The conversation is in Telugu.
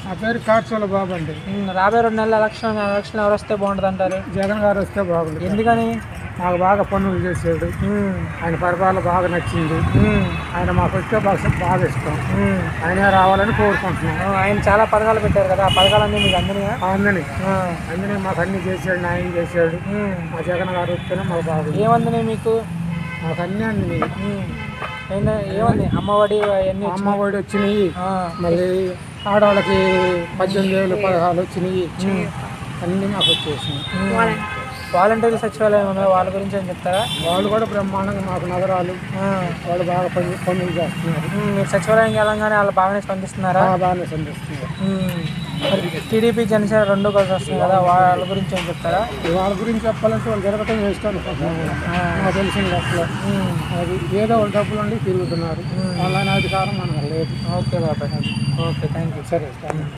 నా పేరు కార్చోల బాబు అండి. రాబోయే 2 నెలల ఎలక్షన్ ఎవరు వస్తే బాగుంటుంది అంటారు? జగన్ గారు వస్తే బాగుంది. ఎందుకని? మాకు బాగా పనులు చేసాడు. ఆయన పరిపాలన బాగా నచ్చింది. ఆయన మాకు వస్తే బాగా ఇష్టం. ఆయన రావాలని కోరుకుంటున్నాం. ఆయన చాలా పథకాలు పెట్టారు కదా, ఆ పథకాలన్నీ మీకు అందినాయా? అందుని మాకు అన్ని చేసాడు, న్యాయం చేశాడు. మా జగన్ గారు వస్తేనే మాకు బాగుంది. ఏమందినాయి మీకు? మాకు అన్నీ అందినాయి. ఏమంది? అమ్మఒడి అవన్నీ? అమ్మఒడి వచ్చినాయి. మళ్ళీ ఆడవాళ్ళకి 18,000 పథకాలు వచ్చినాయి. అన్నీ మాకు వచ్చేసినాయి. వాలంటీర్లు సచివాలయం ఉన్నాయి, వాళ్ళ గురించి ఏం చెప్తారా? వాళ్ళు కూడా బ్రహ్మాండంగా మాకు నగరాలు వాళ్ళు బాగా పనులు చేస్తున్నారు. మీరు సచివాలయంకి వెళ్ళంగానే వాళ్ళు బాగానే స్పందిస్తున్నారా? బాగానే స్పందిస్తున్నారు. టీడీపీ జనసేన 2 కలిసి వస్తుంది కదా, వాళ్ళ గురించి ఏం చెప్తారా? వాళ్ళ గురించి చెప్పాలంటే వాళ్ళు జరగటం వేస్తాను నాకు తెలిసిన అసలు అది ఏదో వాళ్ళు డబ్బులు ఉండి తిరుగుతున్నారు. వాళ్ళ అధికారం మనకు లేదు. ఓకే బాబాయ్, ఓకే, థ్యాంక్ యూ. సరే.